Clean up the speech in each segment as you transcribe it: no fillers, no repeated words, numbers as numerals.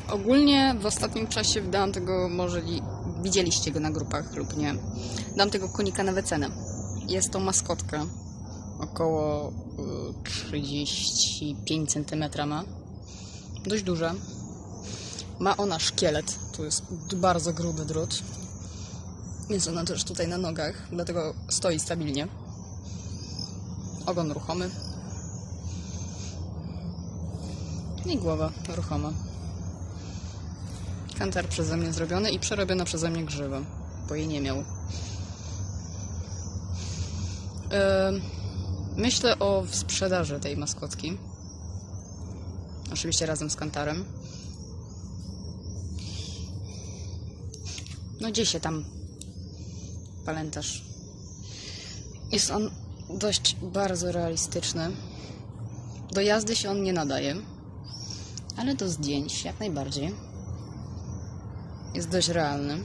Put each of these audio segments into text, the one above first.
Ogólnie w ostatnim czasie dałam tego, może widzieliście go na grupach lub nie, dam tego konika na wycenę. Jest to maskotka, około 35 cm ma, dość duża. Ma ona szkielet, to jest bardzo gruby drut. Jest ona też tutaj na nogach, dlatego stoi stabilnie. Ogon ruchomy. I głowa ruchoma. Kantar przeze mnie zrobiony i przerobiona przeze mnie grzywa, bo jej nie miał. Myślę o sprzedaży tej maskotki. Oczywiście razem z kantarem. No gdzie się tam pamiętasz? Jest on dość bardzo realistyczny. Do jazdy się on nie nadaje, ale do zdjęć jak najbardziej. Jest dość realny.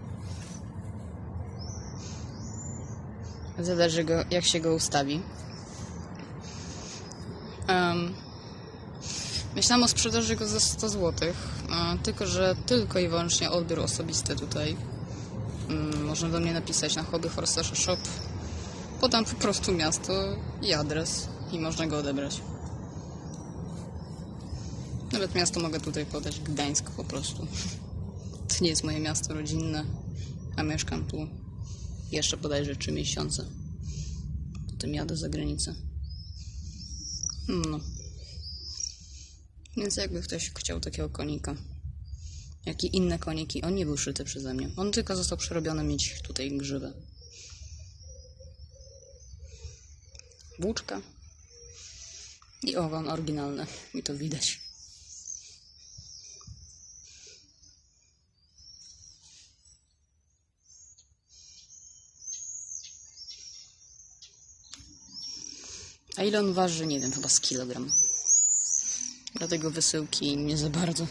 Zależy jak się go ustawi. Myślałam o sprzedaży go za 100 zł, tylko że tylko i wyłącznie odbiór osobisty tutaj. Można do mnie napisać na Hobby Horse Shop. Podam po prostu miasto i adres i można go odebrać. Nawet miasto mogę tutaj podać, Gdańsk po prostu. To nie jest moje miasto rodzinne, a mieszkam tu jeszcze bodajże 3 miesiące. Potem jadę za granicę. No. Więc jakby ktoś chciał takiego konika, jak i inne koniki, on nie był szyty przeze mnie. On tylko został przerobiony mieć tutaj grzywę. Włóczka i ogon oryginalny. I to widać. A ile on waży? Nie wiem, chyba z kilogram. Dlatego wysyłki nie za bardzo.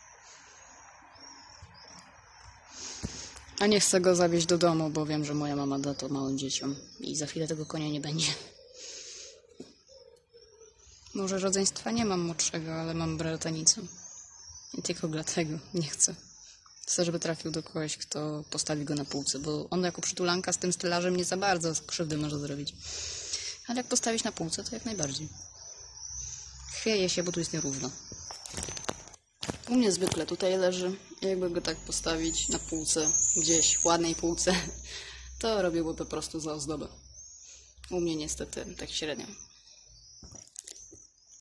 A nie chcę go zawieźć do domu, bo wiem, że moja mama da to małym dzieciom. I za chwilę tego konia nie będzie. Może rodzeństwa nie mam młodszego, ale mam bratanicę. I tylko dlatego nie chcę. Chcę, żeby trafił do kogoś, kto postawi go na półce, bo on jako przytulanka z tym stelażem nie za bardzo krzywdy może zrobić. Ale jak postawić na półce, to jak najbardziej. Chwieje się, bo tu jest nierówno. U mnie zwykle tutaj leży. Jakby go tak postawić na półce, gdzieś w ładnej półce, to robiłby po prostu za ozdobę. U mnie niestety tak średnio.